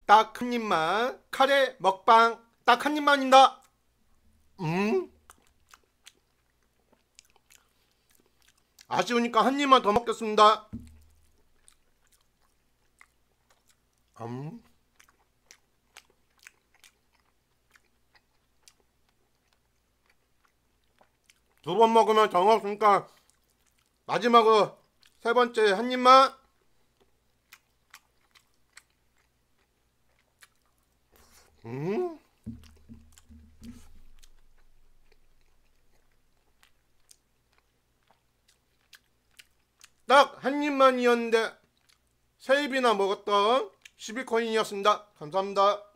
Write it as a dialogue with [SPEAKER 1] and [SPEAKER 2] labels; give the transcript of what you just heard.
[SPEAKER 1] 딱 한 입만. 카레 먹방 딱 한 입만입니다. 아쉬우니까 한 입만 더 먹겠습니다. 두 번 먹으면 정 없으니까 마지막으로 세 번째 한 입만. 딱 한 입만이었는데 세 입이나 먹었던 12코인이었습니다. 감사합니다.